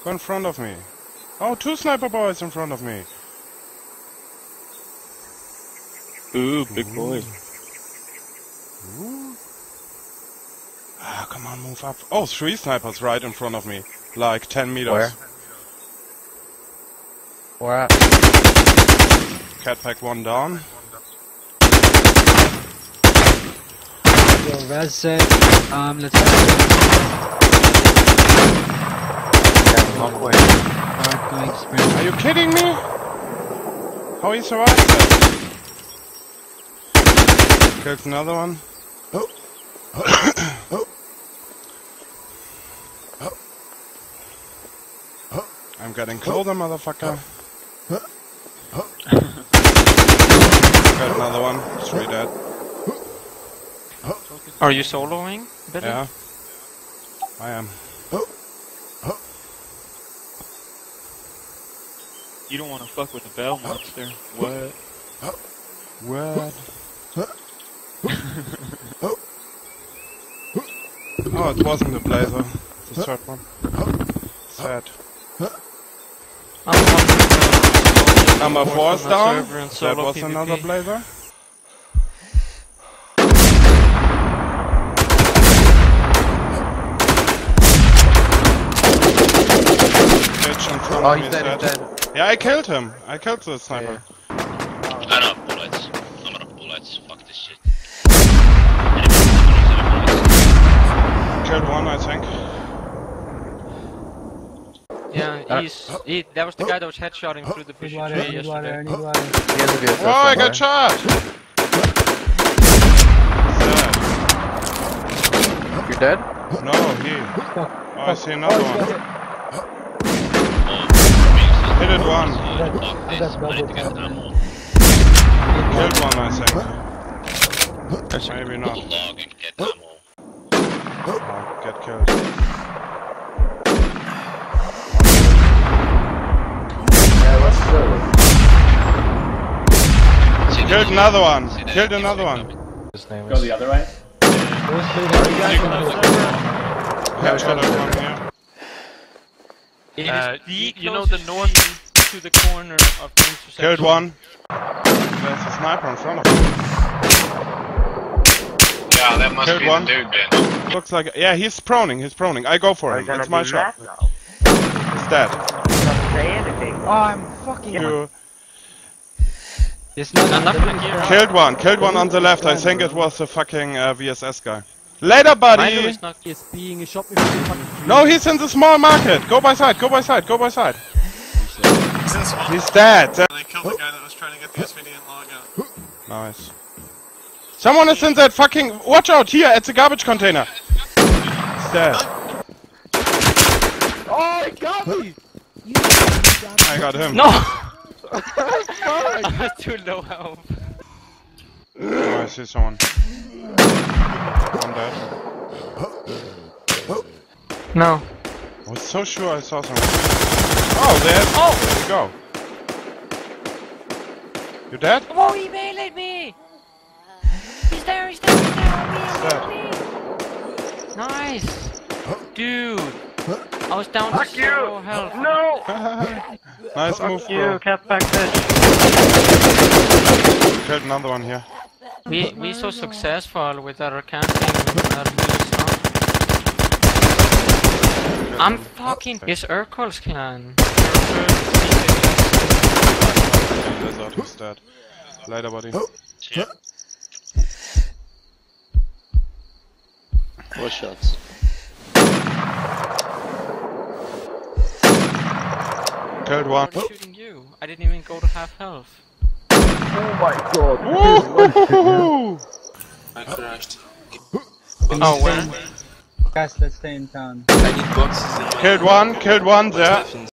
Go in front of me. Oh, 2 sniper boys in front of me. Ooh, big boy. Ooh. Ah, come on, move up. Oh, 3 snipers right in front of me. Like 10 meters. Where? Where at? Cat pack 1 down. Yo, res set. Let's go. Alright, going sprint. Are you kidding me? How he survived that? Killed another one. I'm getting closer, motherfucker. Got another one. 3 dead. Are you soloing, Billy? Yeah. I am. You don't want to fuck with the Bell monster. What? What? Oh, it wasn't the blazer. The third one. Sad. Number 4 is down. That was another blazer. Oh, he's dead, he's dead. Yeah, I killed him. I killed the sniper. I don't have bullets. I'm out of bullets. Fuck this shit. Killed one, I think. Yeah, that was the guy that was headshotting through the bushy tree yesterday. Need water. He has a VSS Oh, I got somewhere. shot! Sad. You're dead? No, he. Oh, I see another one. Hit it one. Killed one, I think. Maybe not. Log and get ammo. Oh, get killed. Killed another one. Killed another one. His name Go is... the other way. Headshot at one here. You know the north to the corner of the intersection. Killed one. There's a sniper in front of me. Yeah, that must Killed be one. the dude then. Looks like, yeah, he's proning. He's proning. I go for him. It's my shot. He's dead. Oh, I'm fucking. You There's not I'm not gonna gear up. killed one. Killed one on the left. I think it was the fucking VSS guy. Later, buddy. Is not Is being a shop. No, he's in the small market. Go by side. Go by side. Go by side. He's dead. They killed the guy that was trying to get the SVD and log out. Nice. Someone is in that fucking. Watch out here at the garbage container. He's dead. Oh, he got me! I got him. No! I was too low health. Oh, I see someone. One dead. No. I was so sure I saw someone. Oh, there you go. You dead? Oh, he meleeed me! He's there, he's there, he's there! He's Nice! Dude! I was down to 0 health. No! Nice move, bro. Cat back there. Killed another one here. We so successful with our camping and our stuff. I'm fucking... It's Urkel's clan. Lizard, he's dead. Later, buddy. Yeah. 4 shots. Killed one. I'm shooting you. I didn't even go to half health. Oh my god. Woohoo! I crashed. Oh, where? Guys, let's stay in town. I need boxes. Killed one there.